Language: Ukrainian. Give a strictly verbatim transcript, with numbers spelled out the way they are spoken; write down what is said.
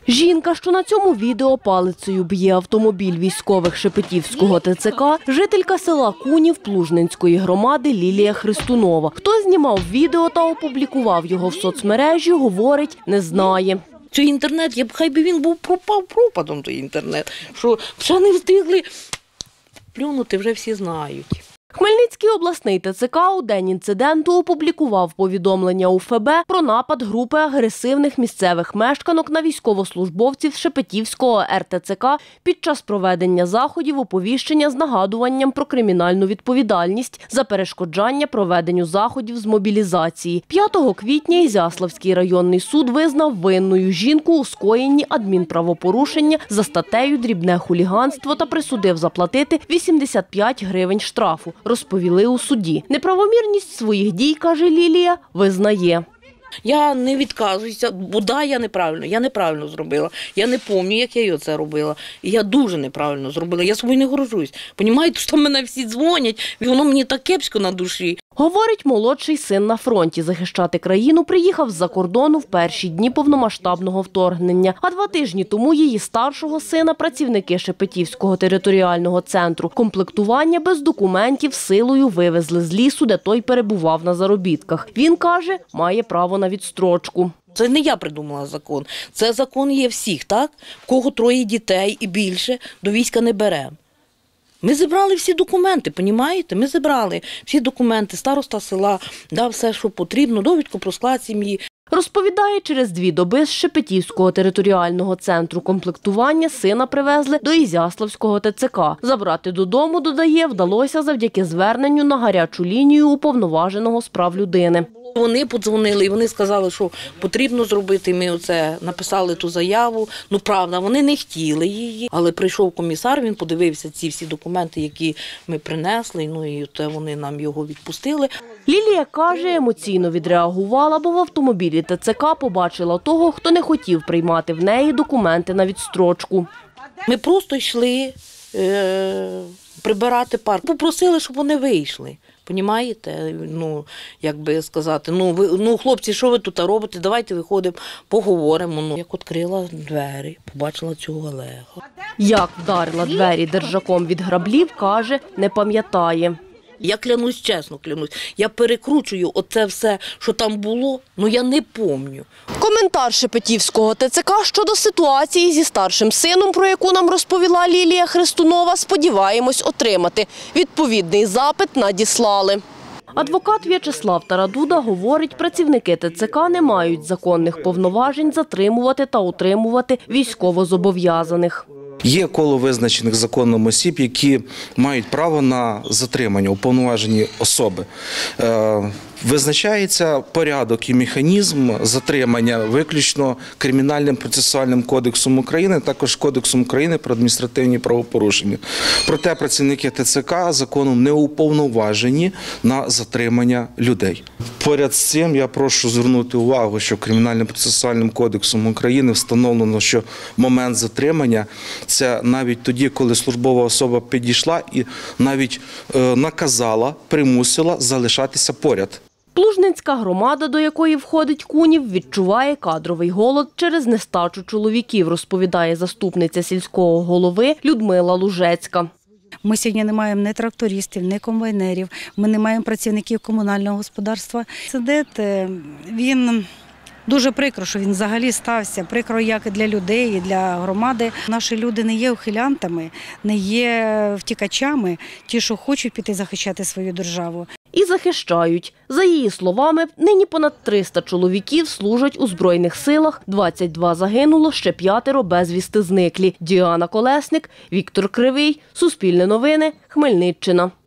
Жінка, що на цьому відео палицею б'є автомобіль військових Шепетівського Те Це Ка, жителька села Кунів Плужненської громади Лілія Христунова. Хто знімав відео та опублікував його в соцмережі, говорить, не знає. Цей інтернет, я б, хай би він був пропав пропадом, той інтернет, що вже не встигли плюнути, вже всі знають. Хмельницький обласний Те Це Ка у день інциденту опублікував повідомлення у Еф Бе про напад групи агресивних місцевих мешканок на військовослужбовців Шепетівського Ер Те Це Ка під час проведення заходів оповіщення з нагадуванням про кримінальну відповідальність за перешкоджання проведенню заходів з мобілізації. п'ятого квітня Ізяславський районний суд визнав винною жінку у скоєнні адмінправопорушення за статтею «Дрібне хуліганство» та присудив заплатити вісімдесят п'ять гривень штрафу. Розповіли у суді. Неправомірність своїх дій, каже Лілія, визнає. Я не відказуюся, бо да, я неправильно, я неправильно зробила. Я не пам'ятаю, як я це робила. І я дуже неправильно зробила. Я собою не горжусь. Понімаєте, що мене всі дзвонять, і воно мені так кепсько на душі. Говорить, молодший син на фронті. Захищати країну приїхав з-за кордону в перші дні повномасштабного вторгнення. А два тижні тому її старшого сина працівники Шепетівського територіального центру комплектування без документів силою вивезли з лісу, де той перебував на заробітках. Він, каже, має право на відстрочку. Це не я придумала закон. Це закон є всіх, так? В кого троє дітей і більше, до війська не беремо. Ми зібрали всі документи, понімаєте? Ми зібрали всі документи, староста села дав все, що потрібно, довідку про склад сім'ї. Розповідає, через дві доби з Шепетівського територіального центру комплектування сина привезли до Ізяславського Те Це Ка. Забрати додому, додає, вдалося завдяки зверненню на гарячу лінію уповноваженого з прав людини. Вони подзвонили і вони сказали, що потрібно зробити. Ми оце написали ту заяву. Ну, правда, вони не хотіли її. Але прийшов комісар, він подивився ці всі документи, які ми принесли, ну і те вони нам його відпустили. Лілія каже, емоційно відреагувала, бо в автомобілі Те Це Ка побачила того, хто не хотів приймати в неї документи на відстрочку. Ми просто йшли е- прибирати парк. Попросили, щоб вони вийшли. Понімаєте? Ну, як би сказати, ну, ви, ну, хлопці, що ви тут робите? Давайте виходимо, поговоримо. Ну, як відкрила двері, побачила цього Олега. Як вдарила двері держаком від граблів, каже, не пам'ятає. Я клянусь, чесно клянусь, я перекручую оце все, що там було, ну я не пам'ятаю. Коментар Шепетівського Те Це Ка щодо ситуації зі старшим сином, про яку нам розповіла Лілія Христунова, сподіваємось отримати. Відповідний запит надіслали. Адвокат В'ячеслав Тарадуда говорить, працівники Те Це Ка не мають законних повноважень затримувати та утримувати військовозобов'язаних. Є коло визначених законом осіб, які мають право на затримання, уповноважені особи. Визначається порядок і механізм затримання виключно Кримінальним процесуальним кодексом України, також Кодексом України про адміністративні правопорушення. Проте працівники Те Це Ка законом не уповноважені на затримання людей. Поряд з цим я прошу звернути увагу, що Кримінальним процесуальним кодексом України встановлено, що момент затримання – це навіть тоді, коли службова особа підійшла і навіть е, наказала, примусила залишатися поряд. Плужненська громада, до якої входить Кунів, відчуває кадровий голод через нестачу чоловіків, розповідає заступниця сільського голови Людмила Лужецька. Ми сьогодні не маємо ні трактористів, ні комбайнерів, ми не маємо працівників комунального господарства. Сидет, він дуже прикро, що він взагалі стався. Прикро як і для людей, і для громади. Наші люди не є ухилянтами, не є втікачами, ті, що хочуть піти захищати свою державу. І захищають. За її словами, нині понад триста чоловіків служать у Збройних силах, двадцять два загинуло, ще п'ятеро безвісти зниклі. Діана Колесник, Віктор Кривий, Суспільне новини, Хмельниччина.